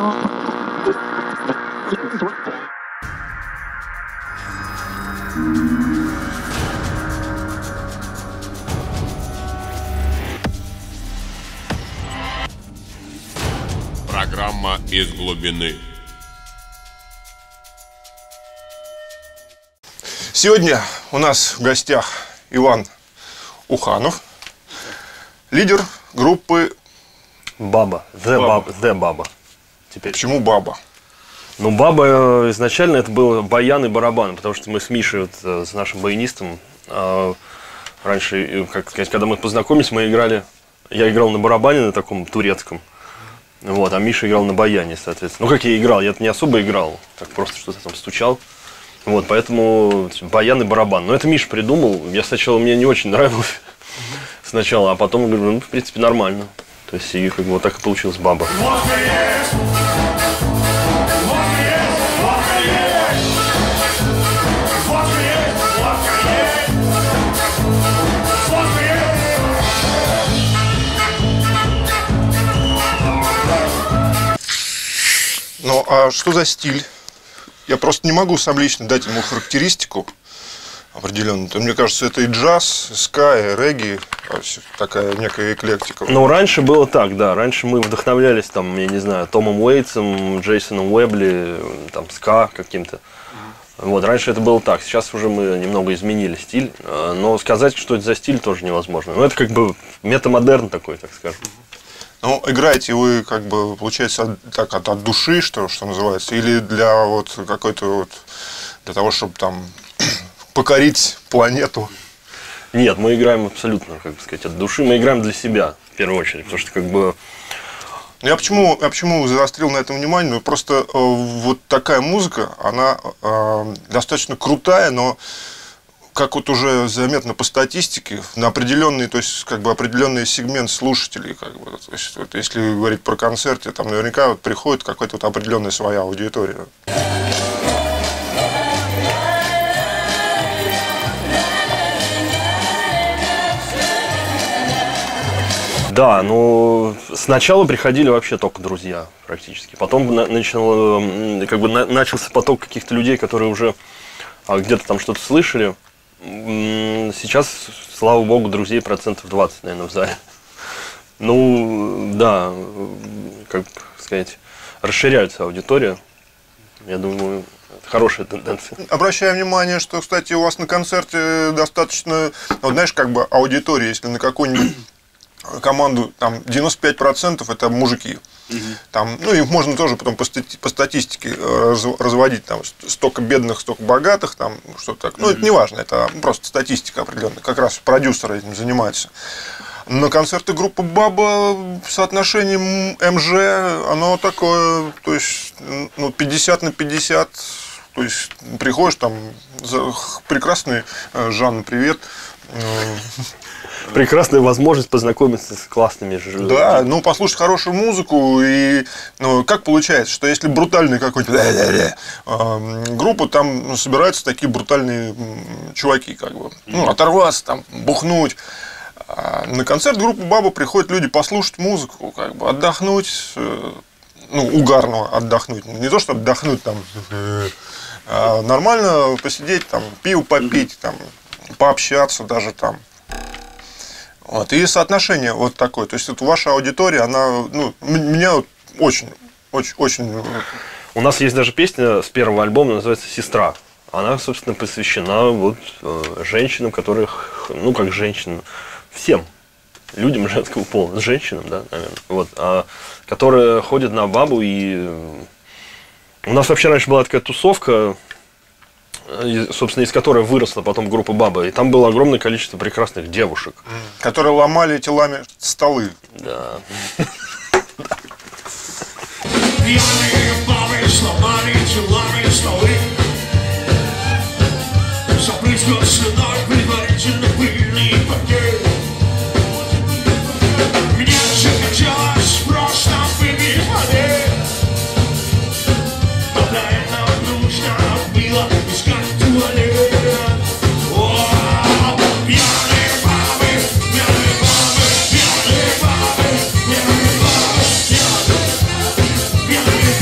Программа «Из глубины». Сегодня у нас в гостях Иван Уханов, лидер группы Баба. The Баба. Теперь. Почему Баба? Ну, Баба изначально это был баян и барабан, потому что мы с Мишей, вот, с нашим баянистом, раньше, как сказать, когда мы познакомились, я играл на барабане, на таком турецком, вот, а Миша играл на баяне, соответственно. Ну, как я играл, я не особо играл, так просто что-то там стучал. Вот, поэтому баян и барабан. Но это Миша придумал. Мне не очень нравилось сначала, а потом говорю, ну, в принципе, нормально. То есть, и как бы вот так и получилась Баба. Ну, а что за стиль? Я просто не могу сам лично дать ему характеристику определенную. Мне кажется, это и джаз, и ска, и регги, такая некая эклектика. Ну, раньше было так, да. Раньше мы вдохновлялись, там, я не знаю, Томом Уэйтсом, Джейсоном Уэбли, там, ска каким-то. Вот, раньше это было так. Сейчас уже мы немного изменили стиль. Но сказать, что это за стиль, тоже невозможно. Ну, это как бы метамодерн такой, так скажем. Ну, играете вы, как бы, получается, так, от души, что называется, или для вот какой-то вот, для того, чтобы там покорить планету? Нет, мы играем абсолютно, как бы сказать, от души. Мы играем для себя, в первую очередь, потому что, как бы... Я почему заострил на этом внимание? Ну, просто вот такая музыка, она достаточно крутая, но... Как вот уже заметно по статистике, на определенный, то есть как бы определенный сегмент слушателей, как бы, то есть, вот, если говорить про концерты, там наверняка вот приходит какая-то вот определенная своя аудитория. Да, ну сначала приходили вообще только друзья практически, потом начался поток каких-то людей, которые уже где-то там что-то слышали. Сейчас, слава богу, друзей 20%, наверное, в зале. Ну, да, как сказать, расширяется аудитория. Я думаю, это хорошая тенденция. Обращаю внимание, что, кстати, у вас на концерте достаточно, вот знаешь, как бы аудитория, если на какую-нибудь команду, там 95% это мужики. Там, ну, их можно тоже потом по статистике разводить, там, столько бедных, столько богатых, там, что-то так. Ну, это не важно, это просто статистика определенная, как раз продюсеры этим занимаются. На концерты группы Баба соотношение МЖ, оно такое, то есть, ну, 50/50, то есть, приходишь, там, прекрасный, Жанна, привет. Прекрасная возможность познакомиться с классными же. Да, ну, послушать хорошую музыку. И, ну, как получается, что если брутальный какой-то группа, там собираются такие брутальные чуваки, как бы. Ну, оторваться, там, бухнуть. А на концерт группы Баба приходят люди послушать музыку, как бы, отдохнуть, ну, угарно отдохнуть. Не то, что отдохнуть, там, а нормально посидеть, там, пиво попить, там, пообщаться даже там. Вот, и соотношение вот такое. То есть, вот ваша аудитория, она, ну, меня вот очень. У нас есть даже песня с первого альбома, называется «Сестра». Она, собственно, посвящена вот женщинам, которых, ну, как женщинам, всем людям женского пола, женщинам, да, наверное, вот, которые ходят на Бабу. И у нас вообще раньше была такая тусовка, собственно, из которой выросла потом группа Баба. И там было огромное количество прекрасных девушек. Которые ломали телами столы. Да. Пьяные бабы сломали телами столы. Забрызгал слюной предварительно пыльный пакет. Мне же хотелось просто выпить воды. Но для этого нужно было искать туалет. Пьяные бабы, пьяные бабы, пьяные бабы, пьяные бабы, пьяные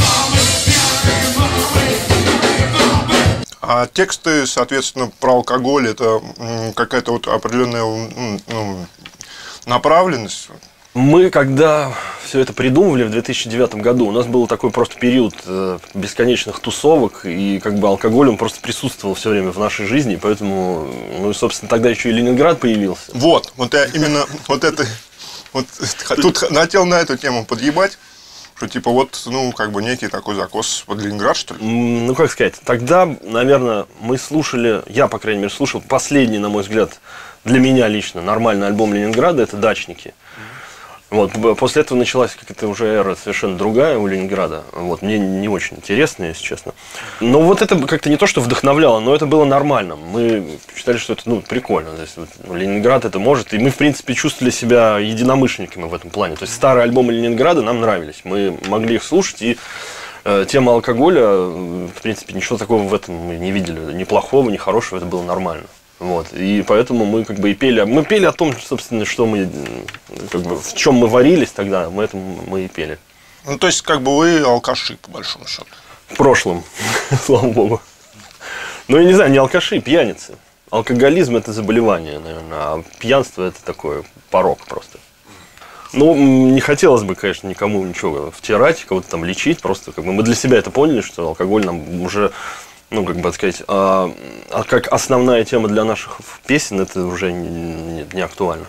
А тексты, соответственно, про алкоголь, это какая-то вот определенная направленность. Мы, когда все это придумывали в 2009 году, у нас был такой просто период бесконечных тусовок, и как бы алкоголь, он просто присутствовал все время в нашей жизни, поэтому, ну, собственно, тогда еще и Ленинград появился. Вот я именно вот это, вот тут хотел на эту тему подъебать, что типа вот, ну, как бы некий такой закос под Ленинград, что ли. Ну, как сказать, тогда, наверное, мы слушали, я, по крайней мере, слушал последний, на мой взгляд, для меня лично нормальный альбом Ленинграда, это «Дачники». Вот, после этого началась какая-то уже эра совершенно другая у Ленинграда. Вот, мне не очень интересно, если честно. Но вот это как-то не то, что вдохновляло, но это было нормально. Мы считали, что это, ну, прикольно. То есть, Ленинград это может. И мы, в принципе, чувствовали себя единомышленниками в этом плане. То есть старые альбомы Ленинграда нам нравились. Мы могли их слушать, и тема алкоголя, в принципе, ничего такого в этом мы не видели. Ни плохого, ни хорошего, это было нормально. Вот. И поэтому мы как бы и пели. Мы пели о том, собственно, что мы, как бы, в чем мы варились тогда, мы и пели. Ну, то есть, как бы вы алкаши, по большому счету. В прошлом, слава богу. Ну, я не знаю, не алкаши, пьяницы. Алкоголизм – это заболевание, наверное, а пьянство – это такой порок просто. Ну, не хотелось бы, конечно, никому ничего втирать, кого-то там лечить. Просто как бы мы для себя это поняли, что алкоголь нам уже... Ну, как бы сказать, как основная тема для наших песен, это уже не актуально.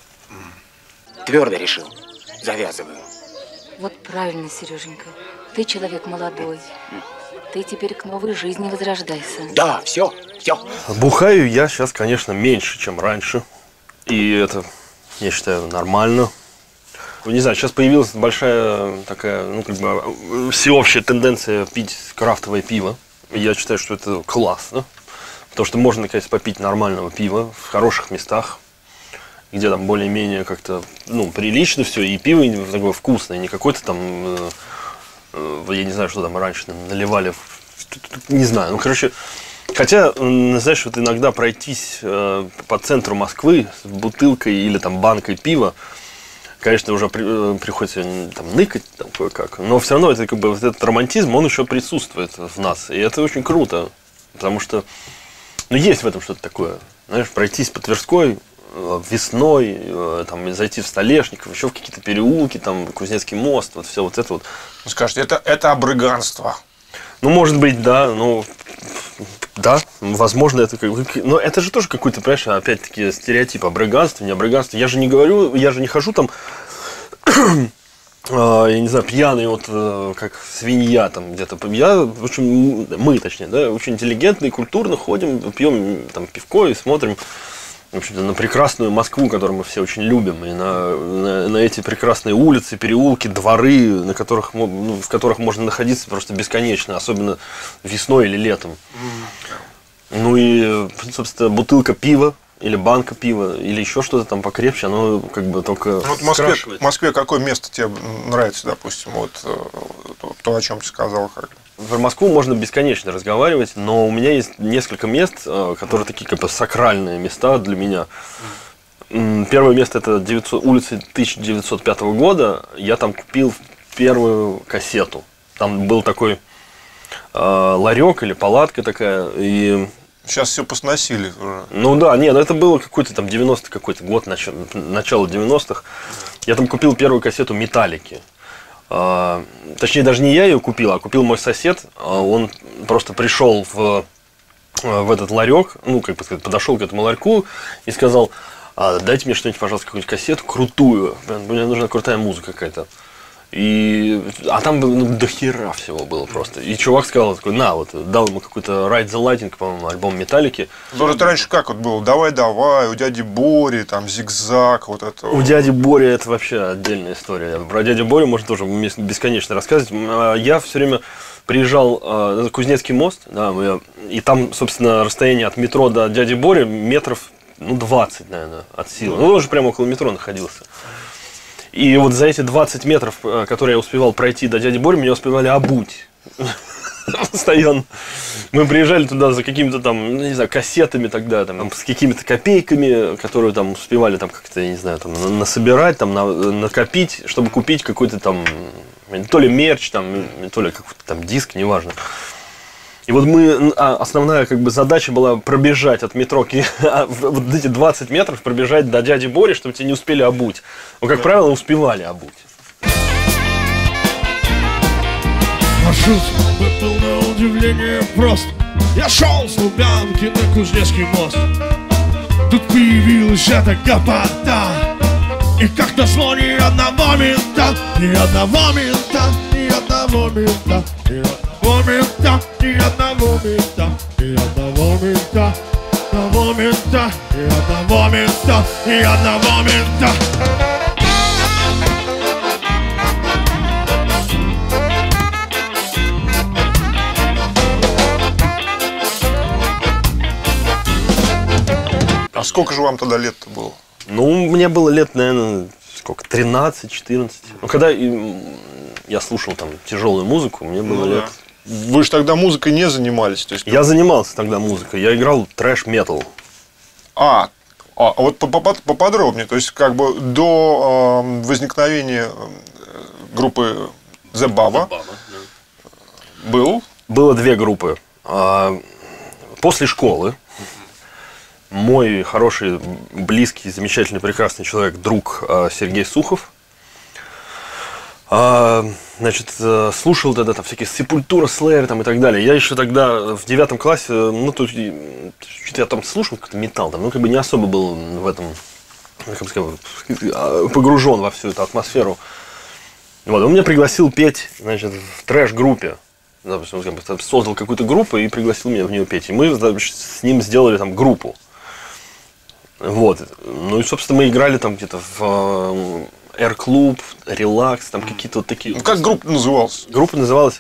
Твердо решил. Завязываю. Вот правильно, Сереженька. Ты человек молодой. Ты теперь к новой жизни возрождайся. Да, все. Бухаю я сейчас, конечно, меньше, чем раньше. И это, я считаю, нормально. Не знаю, сейчас появилась большая такая, ну, как бы, всеобщая тенденция пить крафтовое пиво. Я считаю, что это классно, потому что можно, конечно, попить нормального пива в хороших местах, где там более-менее как-то, ну, прилично все, и пиво такое вкусное, не какое-то там, я не знаю, что там раньше наливали, не знаю, ну, короче, хотя, знаешь, вот иногда пройтись по центру Москвы с бутылкой или там банкой пива, конечно, уже приходится там ныкать там кое-как, но все равно это, как бы, вот этот романтизм, он еще присутствует в нас, и это очень круто, потому что, ну, есть в этом что-то такое, знаешь, пройтись по Тверской весной, там, зайти в Столешников, еще в какие-то переулки, там, Кузнецкий мост, вот все вот это вот. Скажите, это обрыганство. Ну, может быть, да, ну, да, возможно, это как бы... Но это же тоже какой-то, понимаешь, опять-таки, стереотип обрыганства, не обрыганства. Я же не говорю, я же не хожу там, я не знаю, пьяный, вот, как свинья там где-то. Мы, точнее, да, очень интеллигентно и культурно ходим, пьем там пивко и смотрим, в общем-то, на прекрасную Москву, которую мы все очень любим, и на эти прекрасные улицы, переулки, дворы, на которых, ну, в которых можно находиться просто бесконечно, особенно весной или летом. Ну и, собственно, бутылка пива или банка пива, или еще что-то там покрепче, оно как бы только вот в Москве какое место тебе нравится, допустим, вот то, о чем ты сказал, как? Про Москву можно бесконечно разговаривать, но у меня есть несколько мест, которые такие как бы сакральные места для меня. Первое место – это улица 1905 года. Я там купил первую кассету. Там был такой ларек или палатка такая. И... Сейчас все посносили уже. Ну да, нет, это было какой-то там 90-й какой-то год, начало 90-х. Я там купил первую кассету «Металлики». Точнее, даже не я ее купил, а купил мой сосед. Он просто пришел в этот ларек, ну, как бы сказать, подошел к этому ларьку и сказал: дайте мне что-нибудь, пожалуйста, какую-нибудь кассету крутую. Мне нужна крутая музыка какая-то. А там до хера всего было просто. И чувак сказал такой: на, вот, дал ему какой-то Ride the Lightning, по-моему, альбом «Металлики». Это раньше как вот было? Давай, у дяди Бори, там, Зигзаг, вот это. У дяди Бори это вообще отдельная история. Про дядю Борю можно тоже бесконечно рассказывать. Я все время приезжал на Кузнецкий мост, да, и там, собственно, расстояние от метро до дяди Бори метров, 20, наверное, от силы. Ну, он уже прямо около метро находился. И вот за эти 20 метров, которые я успевал пройти до дяди Бори, меня успевали обуть. Постоянно. Мы приезжали туда за какими-то там, не знаю, кассетами тогда, там, с какими-то копейками, которые там успевали там как-то, я не знаю, там насобирать, там накопить, чтобы купить какой-то там, то ли мерч, там, то ли какой-то там диск, неважно. И вот основная как бы задача была пробежать от метро, вот эти 20 метров пробежать до дяди Бори, чтобы тебя не успели обуть. Но, как правило, успевали обуть. Маршрут был на удивление прост. Я шел с Лубянки на Кузнецкий мост. Тут появилась эта гопота. И как назло ни одного мента, ни одного мента, ни одного мента, ни одного мента, ни одного мента, ни одного мента, одного мента, ни одного мента, ни одного мента. А сколько же вам тогда лет-то было? Ну, мне было лет, наверное, сколько, 13-14. Ну, когда я слушал там тяжелую музыку, мне было лет... Вы же тогда музыкой не занимались? То есть... Я занимался тогда музыкой, я играл трэш-метал. А вот поподробнее, то есть как бы до возникновения группы The Baba был? Было две группы. После школы мой хороший, близкий, замечательный, прекрасный человек, друг Сергей Сухов, значит, слушал тогда там всякие Sepultura, Slayer там и так далее. Я еще тогда в 9 классе, ну, тут что-то я там слушал, какой-то металл, там, ну, как бы не особо был в этом, как сказать, погружен во всю эту атмосферу. Вот, он меня пригласил петь, значит, в трэш-группе. Допустим, создал какую-то группу и пригласил меня в нее петь. И мы, значит, с ним сделали там группу. Вот. Ну и, собственно, мы играли там где-то в Air-клуб, Релакс, там какие-то вот такие. Ну, как группа называлась? Группа называлась.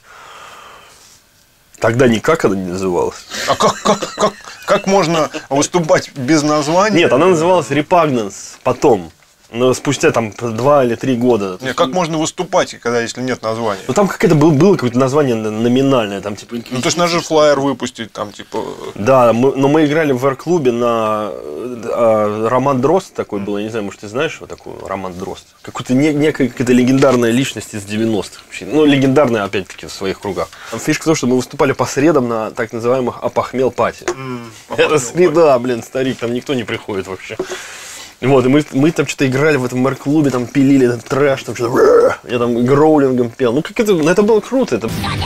Тогда никак она не называлась. А как можно выступать без названия? Нет, она называлась Repugnance потом. Но спустя там 2 или 3 года. Нет, как можно выступать, когда если нет названия? Ну там какое-то было какое-то название номинальное, там типа. Ну то есть надо же флаер выпустить, там типа. Да, но мы играли в Air-клубе на Роман Дрозд такой был, я не знаю, может ты знаешь его такую, Роман Дрозд. Какая-то некая какая-то легендарная личность из 90-х вообще. Ну, легендарная, опять-таки, в своих кругах. Там фишка в том, что мы выступали по средам на так называемых опохмел-пати. Это среда, блин, старик, там никто не приходит вообще. Вот, и мы там что-то играли в этом Air-клубе, там пилили этот трэш, там что-то... Я там гроулингом пел. Ну, как это было круто.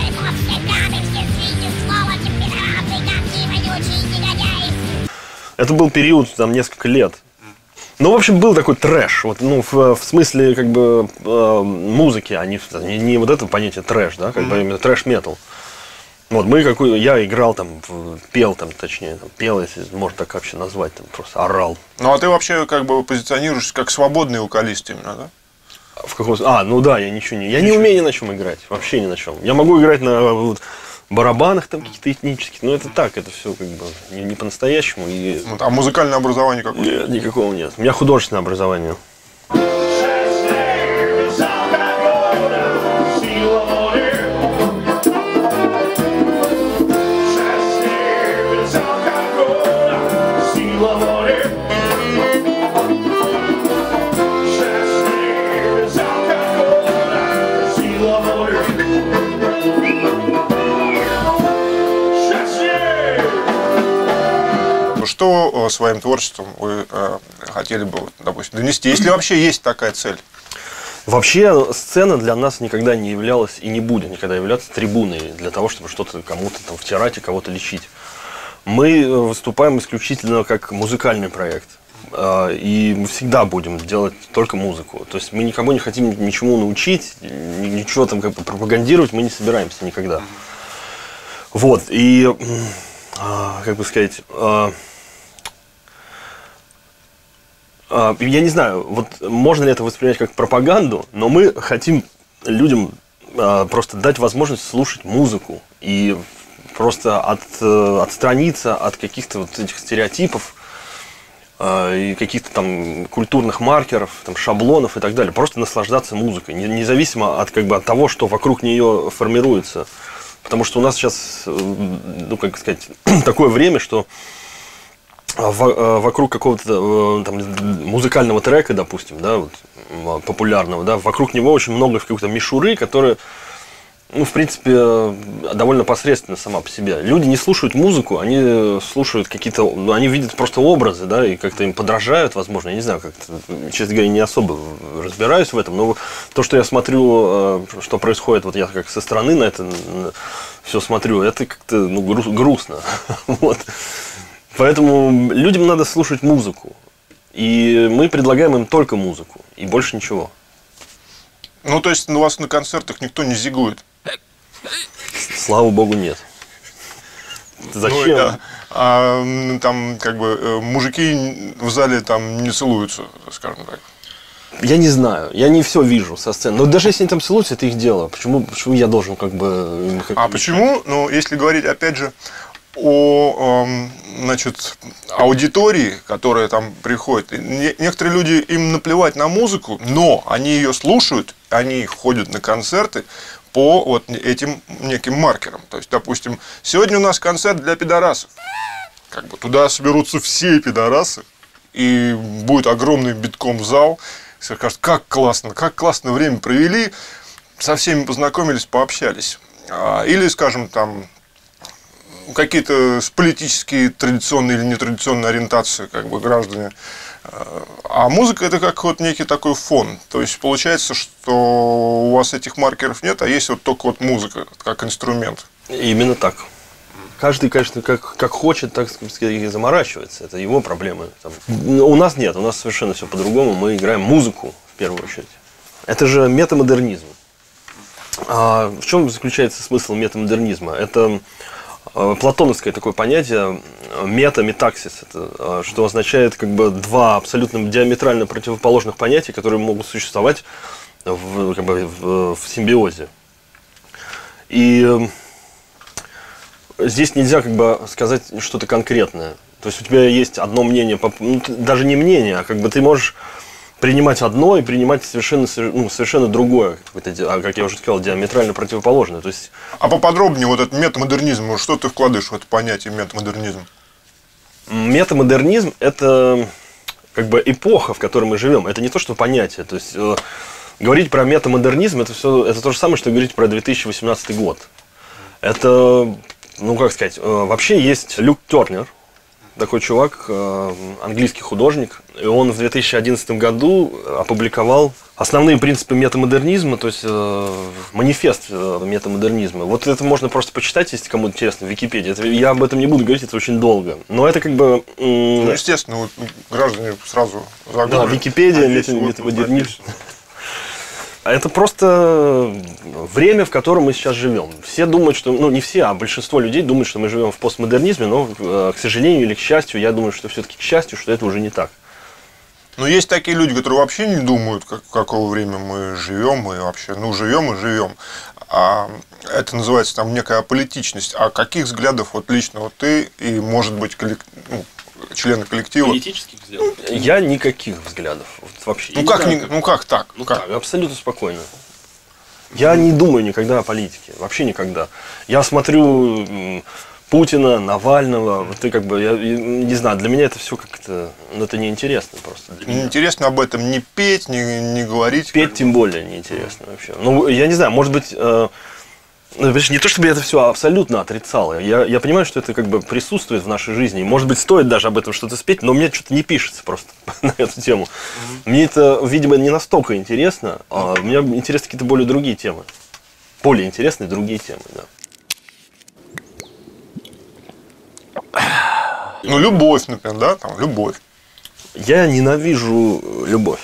Это был период, там, несколько лет. Ну, в общем, был такой трэш. Вот, ну, в смысле, как бы, музыки, а не вот это понятие трэш, да, как бы именно трэш-метал. Вот, я играл там, пел там, точнее, там, пел, если можно так вообще назвать, там, просто орал. Ну, а ты вообще как бы позиционируешься как свободный вокалист именно, да? В каком... ну да, я не умею ни на чем играть, вообще ни на чем. Я могу играть на вот, барабанах там каких-то этнических, но это так, это все как бы не по-настоящему. И... А музыкальное образование какое? Нет, никакого нет. У меня художественное образование. Что своим творчеством вы хотели бы, допустим, донести, если вообще есть такая цель? Вообще сцена для нас никогда не являлась и не будет никогда являться трибуной для того, чтобы что-то кому-то там втирать и кого-то лечить. Мы выступаем исключительно как музыкальный проект. И мы всегда будем делать только музыку. То есть мы никого не хотим ничему научить, ничего там как бы пропагандировать мы не собираемся никогда. Вот, и как бы сказать... Я не знаю, вот можно ли это воспринять как пропаганду, но мы хотим людям просто дать возможность слушать музыку и просто отстраниться от каких-то вот этих стереотипов и каких-то там культурных маркеров, там, шаблонов и так далее. Просто наслаждаться музыкой, независимо от, как бы, от того, что вокруг нее формируется. Потому что у нас сейчас, ну, как сказать, такое время, что вокруг какого-то там музыкального трека, допустим, да, вот, популярного, да, вокруг него очень много какой-то мишуры, которая Ну, в принципе, довольно посредственно сама по себе. Люди не слушают музыку, они слушают какие-то... Ну, они видят просто образы, да, и как-то им подражают, возможно. Я не знаю, как-то, честно говоря, не особо разбираюсь в этом. Но то, что я смотрю, что происходит, вот я как со стороны на это все смотрю, это как-то грустно. Вот. Поэтому людям надо слушать музыку. И мы предлагаем им только музыку, и больше ничего. Ну, то есть у вас на концертах никто не зигует? Слава богу, нет. Зачем? Там, как бы, мужики в зале там не целуются, скажем так. Я не знаю, я не все вижу со сцены. Но даже если они там целуются, это их дело. Почему я должен как бы... Почему? Ну, если говорить, опять же, о, значит, аудитории, которая там приходит. Некоторые люди, им наплевать на музыку, но они ее слушают, они ходят на концерты по вот этим неким маркерам. То есть, допустим, сегодня у нас концерт для пидорасов. Как бы туда соберутся все пидорасы, и будет огромный битком зал. Все скажут, как классно время провели, со всеми познакомились, пообщались. Или, скажем, там какие-то политические традиционные или нетрадиционные ориентации, как бы, граждане. А музыка – это как вот некий такой фон. То есть получается, что у вас этих маркеров нет, а есть вот только вот музыка как инструмент. Именно так. Каждый, конечно, как хочет, так и заморачивается. Это его проблемы. У нас нет, у нас совершенно все по-другому. Мы играем музыку в первую очередь. Это же метамодернизм. В чем заключается смысл метамодернизма? Это платоновское такое понятие метаметаксис, это, что означает как бы два абсолютно диаметрально противоположных понятия, которые могут существовать в симбиозе. И здесь нельзя как бы сказать что-то конкретное. То есть у тебя есть одно мнение, даже не мнение, а как бы ты можешь принимать одно и принимать совершенно другое, как я уже сказал, диаметрально противоположное. То есть... А поподробнее вот этот метамодернизм, что ты вкладываешь в это понятие метамодернизм? Метамодернизм – это как бы эпоха, в которой мы живем. Это не то, что понятие. То есть говорить про метамодернизм – это то же самое, что говорить про 2018 год. Это, как сказать, вообще есть Люк Тернер, такой чувак, английский художник, и он в 2011 году опубликовал основные принципы метамодернизма, то есть манифест метамодернизма. Вот это можно просто почитать, если кому-то интересно, в Википедии. Я об этом не буду говорить, это очень долго. Но это как бы... Ну, естественно, вот граждане сразу загуглят. Да, Википедия, метамодернизм. Это просто время, в котором мы сейчас живем. Все думают, что... не все, а большинство людей думают, что мы живем в постмодернизме, но, к сожалению или к счастью, я думаю, что все-таки к счастью, что это уже не так. Но есть такие люди, которые вообще не думают, в какое время мы живем, мы вообще, живем и живем. А это называется там некая аполитичность. А каких взглядов вот лично вот ты и, может быть, члены коллектива? Политических взглядов? Я никаких взглядов вообще. Как так? Так, абсолютно спокойно. Я не думаю никогда о политике, вообще никогда. Я смотрю Путина, Навального, я не знаю, для меня это все как-то, это неинтересно просто. Неинтересно об этом не петь, не говорить. Петь тем более неинтересно вообще. Я не знаю, может быть, не то чтобы я это все абсолютно отрицал. Я понимаю, что это как бы присутствует в нашей жизни. Может быть, стоит даже об этом что-то спеть, но мне что-то не пишется просто на эту тему. Мне это, видимо, не настолько интересно, а мне интересны какие-то более другие темы. Более интересные другие темы, да. Любовь, например, да, там, любовь. Я ненавижу любовь.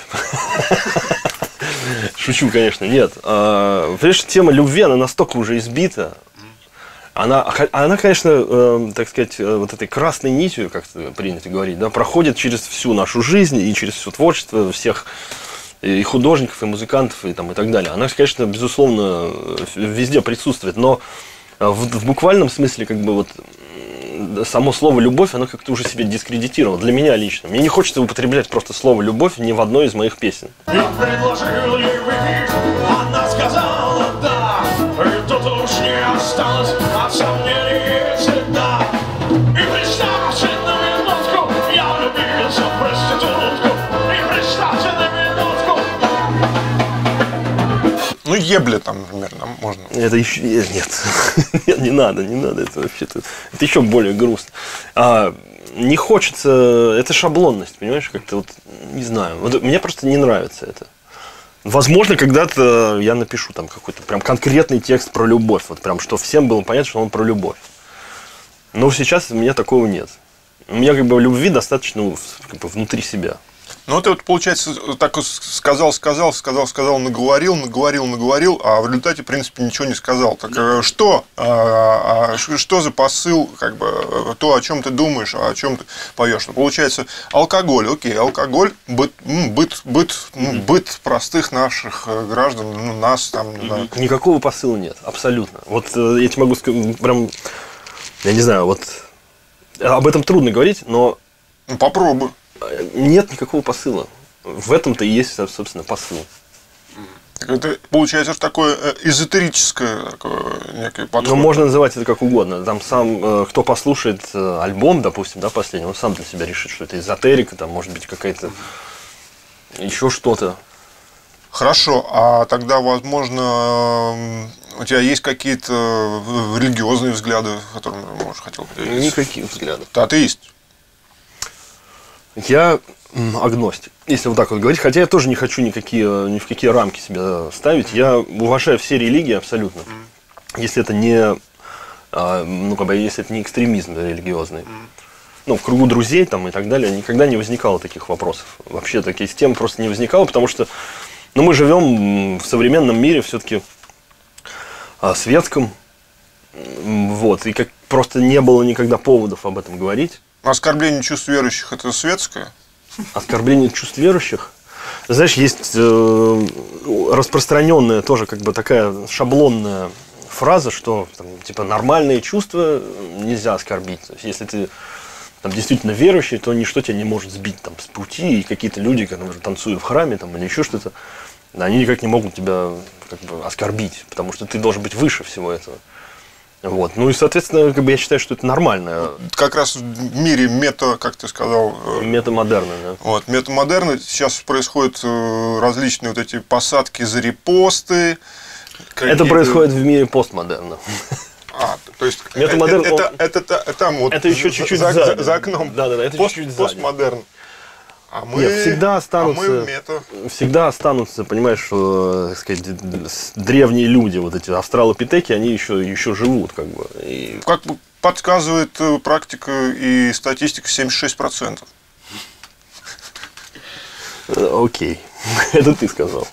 Шучу, конечно, нет. Понимаешь, тема любви, она настолько уже избита. Она, конечно, так сказать, вот этой красной нитью, как принято говорить, да, проходит через всю нашу жизнь и через все творчество всех и художников, и музыкантов, и так далее. Она, конечно, безусловно, везде присутствует, но в буквальном смысле, само слово «любовь», оно как-то уже себя дискредитировало. Для меня лично. Мне не хочется употреблять просто слово «любовь» ни в одной из моих песен. Я предложил ей выпить, она сказала «да», и тут уж не осталось от сомнений всегда. И представьте на минутку, я влюбился в проститутку. И представьте на минутку. ебля там, например, нам можно. Это еще... Нет, нет, не надо, это вообще-то... Это еще более грустно. Не хочется... Это шаблонность, понимаешь, как-то вот, не знаю. Вот мне просто не нравится это. Возможно, когда-то я напишу там какой-то прям конкретный текст про любовь. Вот прям, что всем было понятно, что он про любовь. Но сейчас у меня такого нет. У меня как бы любви достаточно как бы внутри себя. Ну, ты вот, получается, так сказал, наговорил, а в результате, в принципе, ничего не сказал. Так что? Что за посыл, как бы, то, о чем ты думаешь, о чем ты поешь? Ну, получается, алкоголь, окей, алкоголь, быт простых наших граждан, ну, нас там... Да. Никакого посыла нет, абсолютно. Вот я тебе могу сказать, прям, я не знаю, вот об этом трудно говорить, но... Ну, попробуй. Нет никакого посыла. В этом-то и есть, собственно, посыл. Это получается такое эзотерическое некое подход. Ну, можно называть это как угодно. Там сам, кто послушает альбом, допустим, да, последний, он сам для себя решит, что это эзотерика, там может быть какая-то еще что-то. Хорошо, а тогда, возможно, у тебя есть какие-то религиозные взгляды, которыми ты, может, хотел поделиться? Никаких взглядов. Ты атеист? Я агностик, если вот так вот говорить. Хотя я тоже не хочу ни в какие рамки себя ставить. Я уважаю все религии абсолютно. Если это не, ну, как бы, если это не экстремизм религиозный. Ну, в кругу друзей там и так далее никогда не возникало таких вопросов. Вообще таких тем просто не возникало, потому что, ну, мы живем в современном мире все-таки светском. Вот, и как просто не было никогда поводов об этом говорить. Оскорбление чувств верующих – это светское? Оскорбление чувств верующих? Знаешь, есть распространенная тоже как бы такая шаблонная фраза, что там, типа нормальные чувства нельзя оскорбить. То есть, если ты там, действительно верующий, то ничто тебя не может сбить там, с пути. И какие-то люди, которые танцуют в храме там, или еще что-то, они никак не могут тебя как бы оскорбить, потому что ты должен быть выше всего этого. Вот. Ну и, соответственно, как бы я считаю, что это нормально. Как раз в мире как ты сказал... Метамодерна, да. Вот, метамодерна. Сейчас происходят различные вот эти посадки за репосты. Это происходит в мире постмодерна. То есть метамодерн, это там вот это еще чуть-чуть за окном. Да, это чуть-чуть сзади. Постмодерн. Нет, всегда останутся, понимаешь, что, так сказать, древние люди, вот эти австралопитеки, они еще живут, как бы. И... Как бы подсказывает практика и статистика 76%. Окей, это ты сказал.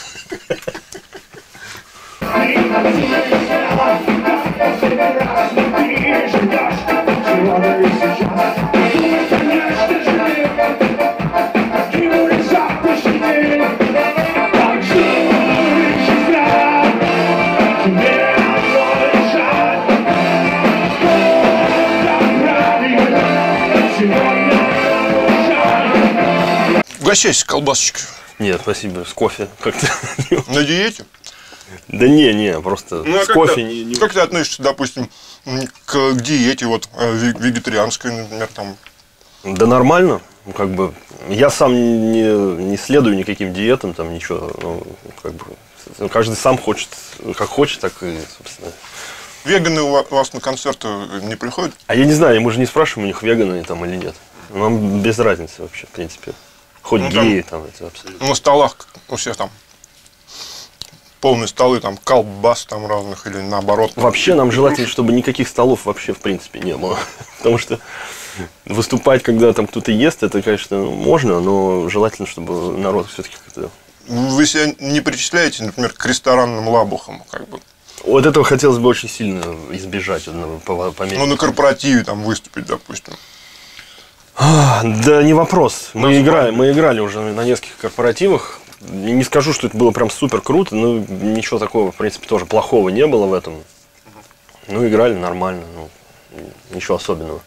Угощайся колбасочкой. Нет, спасибо, с кофе как-то. На диете? Да не, просто с кофе не... Как ты относишься, допустим, к диете вот вегетарианской, например, там? Да нормально, как бы. Я сам не следую никаким диетам, там ничего, ну, как бы. Каждый сам хочет, как хочет, так и, собственно. Веганы у вас на концерты не приходят? А я не знаю, мы же не спрашиваем, у них веганы там или нет. Нам без разницы вообще, в принципе. Хоть геи там это абсолютно. На столах у всех там полные столы, там колбас там разных или наоборот. Вообще нам желательно, чтобы никаких столов вообще в принципе не было. Потому что выступать, когда там кто-то ест, это, конечно, можно, но желательно, чтобы народ все-таки как-то... Вы себя не причисляете, например, к ресторанным лабухам, как бы? Вот этого хотелось бы очень сильно избежать. По мере. Ну, на корпоративе там выступить, допустим. Да не вопрос. Мы играли уже на нескольких корпоративах. Не скажу, что это было прям супер круто, но ничего такого, в принципе, тоже плохого не было в этом. Ну, играли нормально, ну, ничего особенного.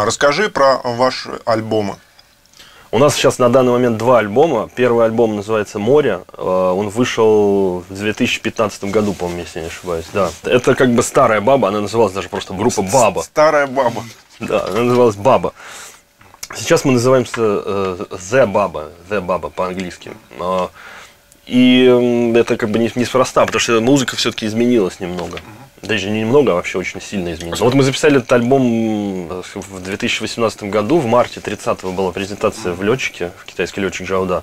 Расскажи про ваши альбомы. У нас сейчас на данный момент 2 альбома. Первый альбом называется «Море». Он вышел в 2015 году, по-моему, если не ошибаюсь. Да. Это как бы старая баба, она называлась даже просто группа «Баба». Старая баба. Да, она называлась «Баба». Сейчас мы называемся «The Baba» по-английски. И это как бы неспроста, потому что музыка все-таки изменилась немного. Даже не немного, а вообще очень сильно изменилось. Вот мы записали этот альбом в 2018 году, в марте 30-го была презентация в летчике, в китайский летчик Джауда.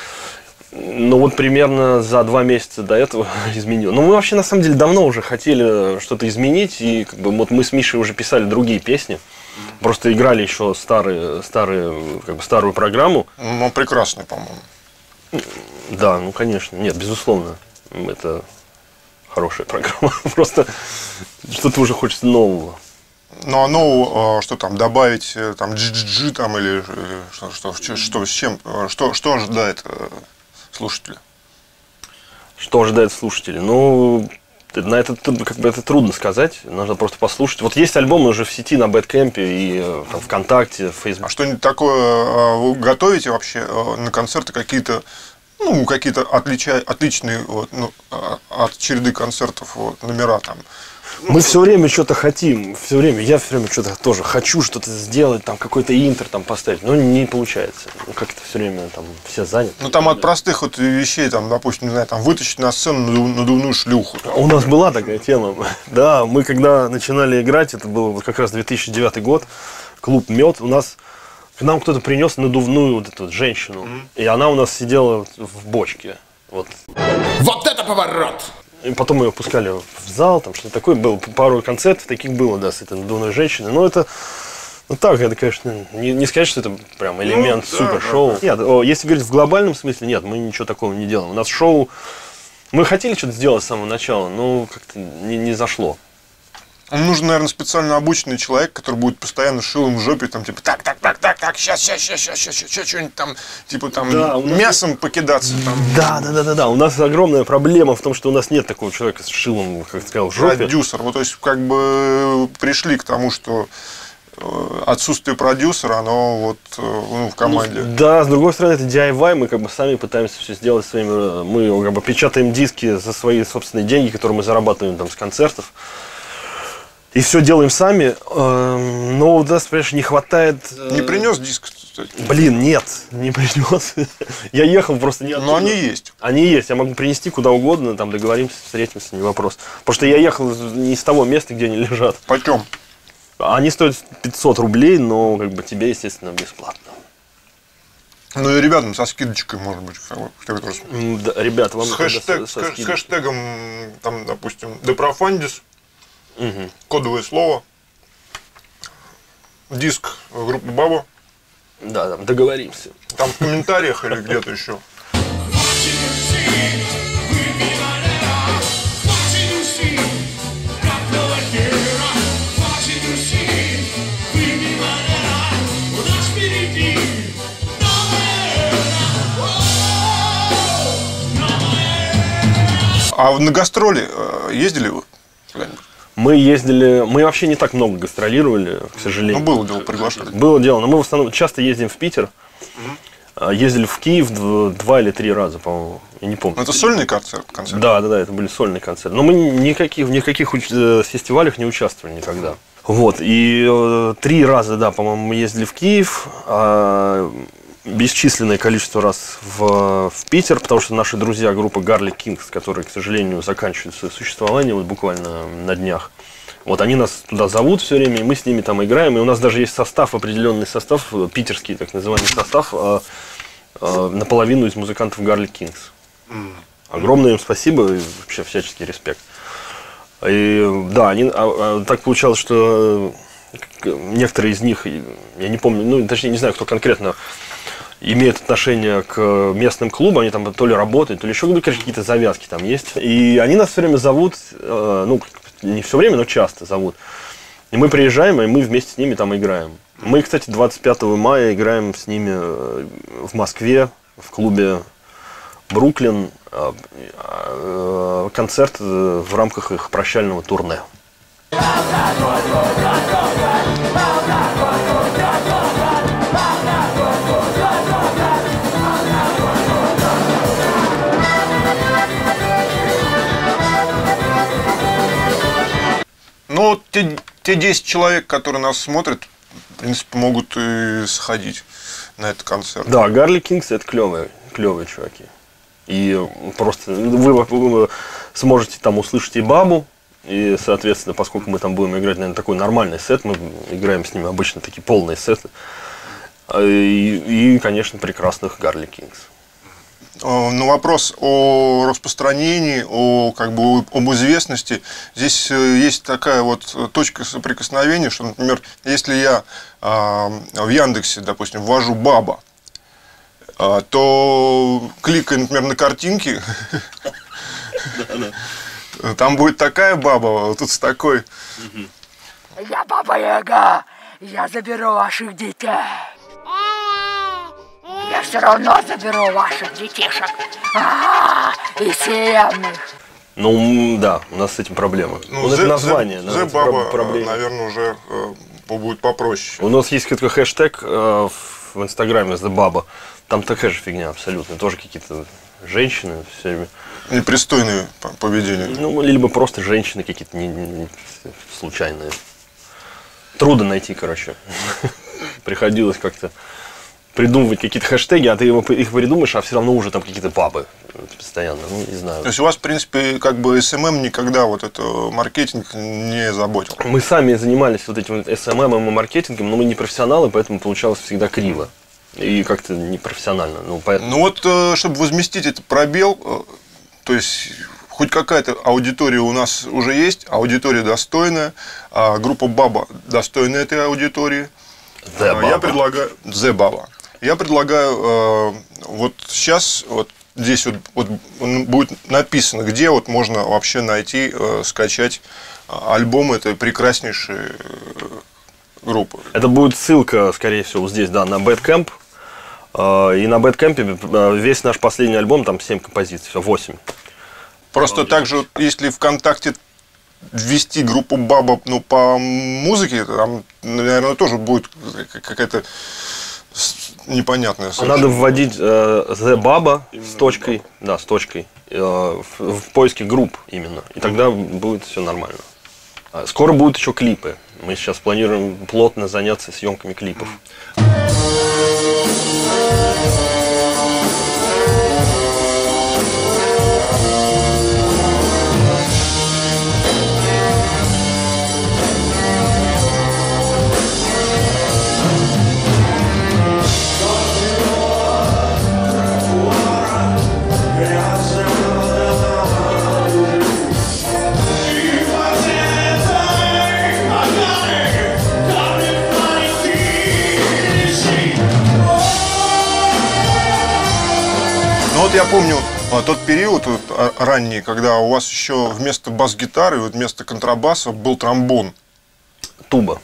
Ну вот примерно за 2 месяца до этого изменилось. Но мы вообще на самом деле давно уже хотели что-то изменить, и как бы, вот мы с Мишей уже писали другие песни, просто играли еще старую программу. Ну, прекрасный, по-моему. Да, ну конечно, нет, безусловно, это хорошая программа, просто что-то уже хочется нового. Ну, а нового, что там, добавить там GGG там или что с чем, что ожидает слушателя? Что ожидает слушателей? Ну, на это как бы это трудно сказать, нужно просто послушать. Вот есть альбомы уже в сети на Bandcamp и там, ВКонтакте, в Фейсбуке. А что-нибудь такое вы готовите вообще на концерты какие-то, ну, какие-то отличные вот, ну, от череды концертов вот, номера там? Мы все время что-то хотим, я все время что-то тоже хочу что-то сделать, там какой-то интер там поставить, но не получается. Ну, как-то все время там все заняты. Ну там от простых вот вещей, там, допустим, не знаю, там вытащить на сцену надувную шлюху. У нас была такая тема. Да, мы когда начинали играть, это был вот как раз 2009 год, клуб «Мед», у нас к нам кто-то принес надувную вот эту вот женщину, и она у нас сидела в бочке. Вот. Вот это поворот! И потом мы ее пускали в зал, там что-то такое было, пару концертов таких было, да, с этой надувной женщиной. Но это, ну так, это, конечно, не сказать, что это прям элемент супершоу. Да. Нет, если говорить в глобальном смысле, нет, мы ничего такого не делаем. У нас шоу, мы хотели что-то сделать с самого начала, но как-то не зашло. Нужен, наверное, специально обученный человек, который будет постоянно шилом в жопе, там, типа, так, сейчас, что-нибудь там, типа, там, да, мясом покидаться. Там. Да. У нас огромная проблема в том, что у нас нет такого человека с шилом, как ты сказал, в жопе. Продюсер. Вот, то есть, как бы пришли к тому, что отсутствие продюсера, оно вот в команде. Ну, да, с другой стороны, это DIY, мы как бы сами пытаемся все сделать своими, мы как бы печатаем диски за свои собственные деньги, которые мы зарабатываем там с концертов. И все делаем сами, но у нас, понимаешь, не хватает... Не принес диск, кстати? Блин, нет, не принес. Я ехал просто не оттуда. Но они есть. Они есть, я могу принести куда угодно, там договоримся, встретимся, не вопрос. Потому что я ехал не из того места, где они лежат. Почем? Они стоят 500 рублей, но как бы тебе, естественно, бесплатно. Ну и ребятам со скидочкой, может быть, да, ребята, вам с хэштегом, там, допустим, Deprofundis. Угу. Кодовое слово, диск группы «Баба». Да, там договоримся. Там в комментариях или где-то еще. А на гастроли ездили вы куда-нибудь? Мы ездили, мы вообще не так много гастролировали, к сожалению. Ну, было дело, приглашали. Было дело, но мы в основном часто ездим в Питер. Ездили в Киев 2 или 3 раза, по-моему, я не помню. Но это сольный концерт? Да, это были сольные концерты. Но мы ни в каких фестивалях не участвовали никогда. Вот, и 3 раза, да, по-моему, мы ездили в Киев, бесчисленное количество раз в Питер, потому что наши друзья группа Garlic Kings, которые, к сожалению, заканчивают свое существование вот буквально на днях, вот они нас туда зовут все время, и мы с ними там играем, и у нас даже есть состав, определенный состав, питерский так называемый состав, наполовину из музыкантов Garlic Kings. Огромное им спасибо и вообще всяческий респект. И да, так получалось, что некоторые из них, я не помню, ну, точнее, не знаю, кто конкретно имеет отношение к местным клубам, они там то ли работают, то ли еще какие-то завязки там есть. И они нас все время зовут, ну, не все время, но часто зовут. И мы приезжаем, и мы вместе с ними там играем. Мы, кстати, 25 мая играем с ними в Москве, в клубе «Бруклин», концерт в рамках их прощального турне. те 10 человек, которые нас смотрят, в принципе, могут и сходить на этот концерт. Да, Гарли Кингс это клевые чуваки. И просто вы сможете там услышать и Бабу, и, соответственно, поскольку мы там будем играть, наверное, такой нормальный сет, мы играем с ними обычно такие полные сеты, и конечно, прекрасных Гарли Кингс. На вопрос о распространении, об известности, здесь есть такая вот точка соприкосновения, что, например, если я в Яндексе, допустим, ввожу «Баба», то кликая, например, на картинки, там будет такая баба, тут с такой. Я Баба-Яга, я заберу ваших детей. Я все равно заберу ваших детишек. И семных. Ну, да, у нас с этим проблема. Это название. The Baba, наверное, уже будет попроще. У нас есть какой-то хэштег в Инстаграме The Baba. Там такая же фигня абсолютно. Тоже какие-то женщины все время. Непристойные поведения. Ну, либо просто женщины какие-то случайные. Трудно найти, короче. Приходилось как-то придумывать какие-то хэштеги, а ты их придумаешь, а все равно уже там какие-то бабы постоянно. Ну, не знаю. То есть у вас, в принципе, как бы СММ никогда вот это маркетинг не заботил? Мы сами занимались вот этим СММ и маркетингом, но мы не профессионалы, поэтому получалось всегда криво. И как-то непрофессионально. Ну вот, чтобы возместить этот пробел, то есть хоть какая-то аудитория у нас уже есть, аудитория достойная, группа Баба достойна этой аудитории. Я предлагаю The Baba. Я предлагаю вот сейчас вот здесь вот будет написано, где вот можно вообще найти, скачать альбом этой прекраснейшей группы. Это будет ссылка, скорее всего, вот здесь, да, на Bandcamp. И на Bandcamp весь наш последний альбом, там 7 композиций, 8. Просто так же, если ВКонтакте ввести группу Баба, ну, по музыке, там, наверное, тоже будет какая-то непонятная совершенно. Надо вводить The Baba с точкой, да, с точкой, в поиске групп именно. И тогда будет все нормально. Скоро будут еще клипы. Мы сейчас планируем плотно заняться съемками клипов. Вот я помню тот период ранний, когда у вас еще вместо бас-гитары, вот вместо контрабаса был тромбон. Туба.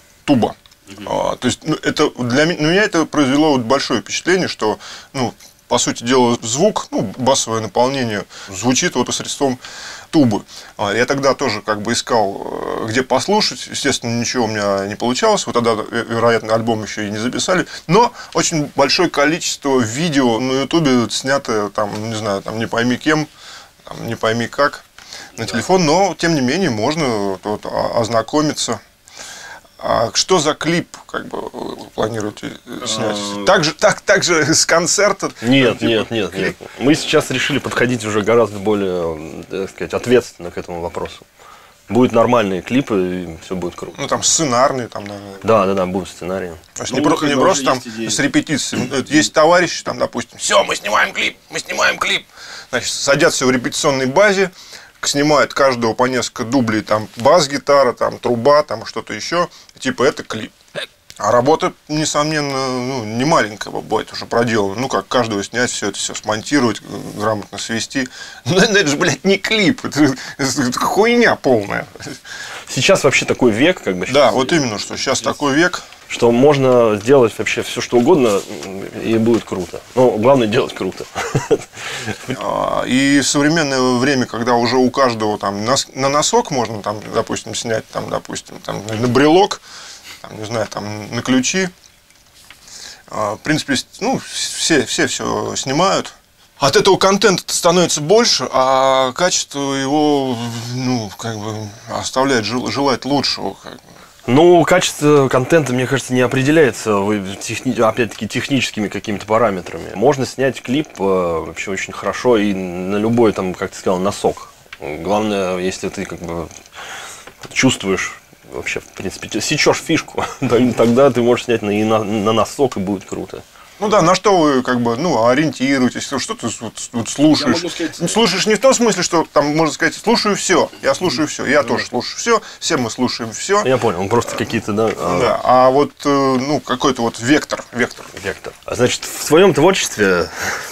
То есть, ну, это для меня это произвело вот большое впечатление, что, ну, по сути дела, звук, ну, басовое наполнение звучит вот посредством тубы. Я тогда тоже как бы искал, где послушать. Естественно, ничего у меня не получалось. Вот тогда, вероятно, альбом еще и не записали. Но очень большое количество видео на Ютубе снято, там, не знаю, там, не пойми кем, там, не пойми как, на телефон. Но, тем не менее, можно вот ознакомиться. А что за клип, как бы, вы планируете снять? Так же с концерта? Нет. Мы сейчас решили подходить уже гораздо более, так сказать, ответственно к этому вопросу. Будут нормальные клипы, и все будет круто. Ну, там сценарные, там, наверное. Да, будут сценарии. То есть не просто там с репетицией. Есть товарищи, там, допустим, все, мы снимаем клип. Значит, садятся в репетиционной базе, снимают каждого по несколько дублей, там бас-гитара, там труба, там что-то еще, типа это клип. А работа, несомненно, ну, не маленькая будет уже проделана. Ну, как каждого снять, все это все смонтировать, грамотно свести. Но это же, блядь, не клип, это хуйня полная. Сейчас вообще такой век, как бы. Да, вот именно, что сейчас такой век. Что можно сделать вообще все, что угодно, и будет круто. Но главное делать круто. И в современное время, когда уже у каждого там на носок можно, там, допустим, снять, там, допустим, там, на брелок, там, не знаю, там, на ключи. В принципе, ну, все снимают. от этого контента становится больше, а качество его, ну, как бы оставляет желать лучшего. Как бы. Ну, качество контента, мне кажется, не определяется, опять-таки, техническими какими-то параметрами. Можно снять клип вообще очень хорошо и на любой, там, как ты сказал, носок. Главное, если ты как бы чувствуешь, вообще, в принципе, сечешь фишку, тогда ты можешь снять на носок, и будет круто. Ну да, на что вы как бы, ну, ориентируетесь, что ты вот слушаешь. Сказать... Слушаешь не в том смысле, что там можно сказать, слушаю все, я слушаю все, я тоже слушаю все мы слушаем все. Я понял, просто какие-то, да. Да, а вот, ну, какой-то вот вектор. А значит, в своем творчестве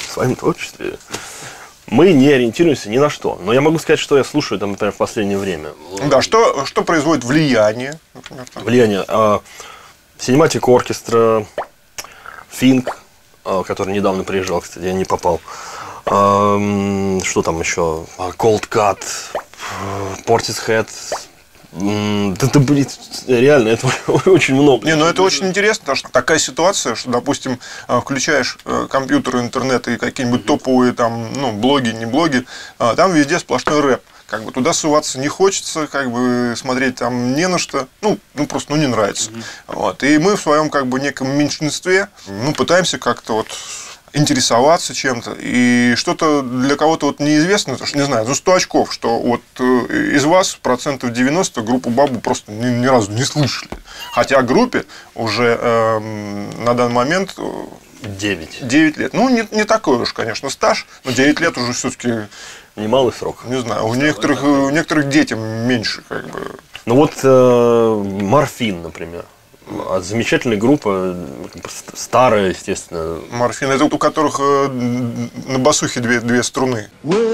мы не ориентируемся ни на что. Но я могу сказать, что я слушаю, там, например, в последнее время. Да, что производит влияние, например, там? Влияние Cinematic Orchestra, Финк, который недавно приезжал, кстати, я не попал. Что там еще? Cold Cut, Portishead. Это, блин, реально, это очень много. Не, ну это очень интересно, потому что такая ситуация, что, допустим, включаешь компьютер, интернет и какие-нибудь топовые там, ну, блоги, не блоги, там везде сплошной рэп. Как бы туда суваться не хочется, как бы смотреть там не на что, ну просто не нравится. Вот. И мы в своем как бы неком меньшинстве, ну, пытаемся как-то вот интересоваться чем-то, и что-то для кого-то вот неизвестно, потому что, не знаю, за 100 очков, что вот из вас 90% группу Бабу просто ни разу не слышали. Хотя группе уже на данный момент 9 лет. Ну, не такой уж, конечно, стаж, но 9 лет уже все-таки... Немалый срок. Не знаю, у некоторых детям меньше, как бы. Ну вот Морфин, например. Замечательная группа, старая, естественно. Морфин, это у которых на басухе две струны.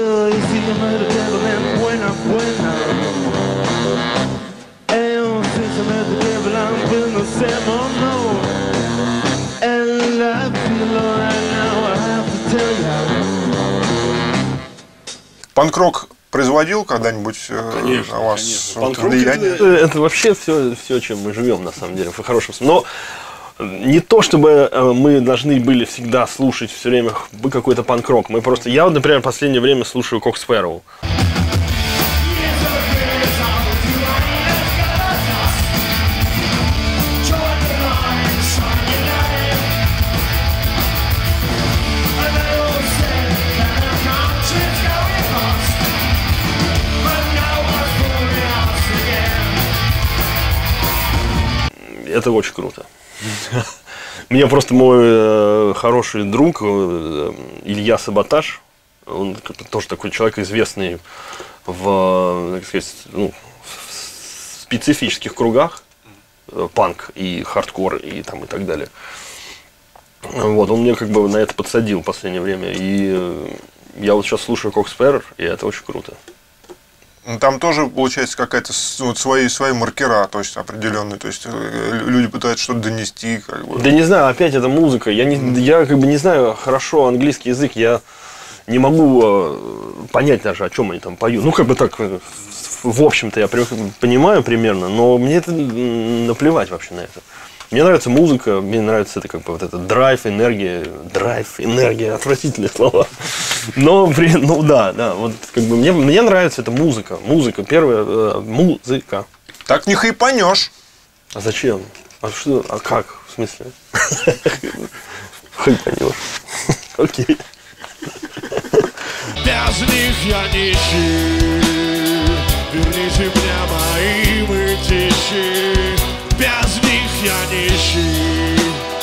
Панк-рок производил когда-нибудь на вас влияние? Это вообще все, чем мы живем, на самом деле, в хорошем смысле. Но не то, чтобы мы должны были всегда слушать все время какой-то панк-рок. Я, вот, например, в последнее время слушаю Кокс Фэрроу. Это очень круто. Мне просто мой хороший друг Илья Саботаж, он тоже такой человек известный в, так сказать, в специфических кругах, панк и хардкор и там и так далее. Вот, он мне как бы на это подсадил в последнее время, и я вот сейчас слушаю Кокс Фэрроу, и это очень круто. Там тоже получается какая-то вот свои маркера, то есть определенные, то есть люди пытаются что-то донести, как бы. Да не знаю, опять это музыка. Я как бы не знаю хорошо английский язык, я не могу понять даже, о чем они там поют. Ну, как бы так, в общем-то, я понимаю примерно, но мне это наплевать вообще на это. Мне нравится музыка, мне нравится это как бы вот это драйв, энергия, отвратительные слова. Но, ну да, вот как бы мне нравится эта музыка, первая музыка. Так не хайпанешь. А зачем? А что? А как? В смысле? Хайпанешь. Окей. Без них я нищий, верните мне мои мытищи. Без них я нищий,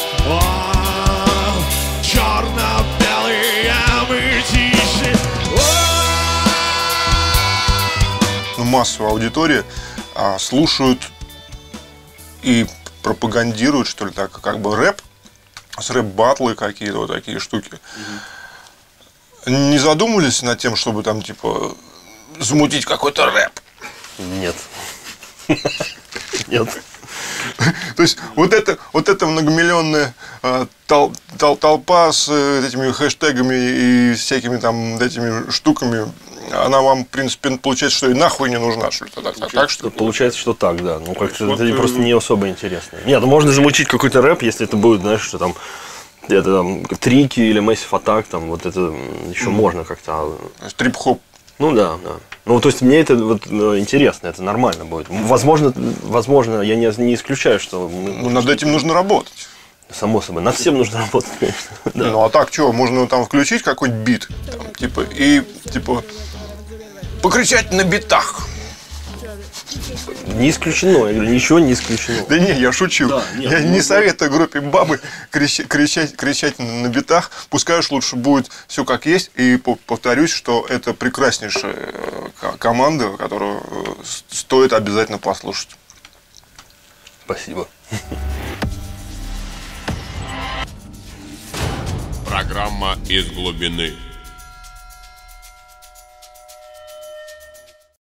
черно-белые мытищи. Ну, массовая аудитория слушают и пропагандируют, что ли, так, как бы рэп, с рэп-баттлы какие-то вот такие штуки. Не задумывались над тем, чтобы там, типа, замутить какой-то рэп? Нет. Нет. То есть вот эта многомиллионная толпа с этими хэштегами и всякими там этими штуками, она вам, в принципе, получается, что и нахуй не нужна, что ли, тогда? Так, что получается, что так, да. Ну, как-то вот это просто не особо интересно. Нет, ну можно замучить какой-то рэп, если это будет, знаешь, что там Это там трики или Massive Attack, там вот это еще можно как-то. Трип-хоп. Ну да. Ну, то есть мне это вот интересно, это нормально будет. Возможно, я не исключаю, что Ну, над этим нужно работать. Само собой, над всем нужно работать, конечно. Да. Ну, а так что, можно там включить какой-нибудь бит, там, и покричать на битах. Не исключено, я говорю, ничего не исключено. Да не, я шучу. Да, нет, Я не советую группе бабы кричать на битах. Пускай уж лучше будет все как есть. И повторюсь, что это прекраснейшая команда, которую стоит обязательно послушать. Спасибо. Программа «Из глубины».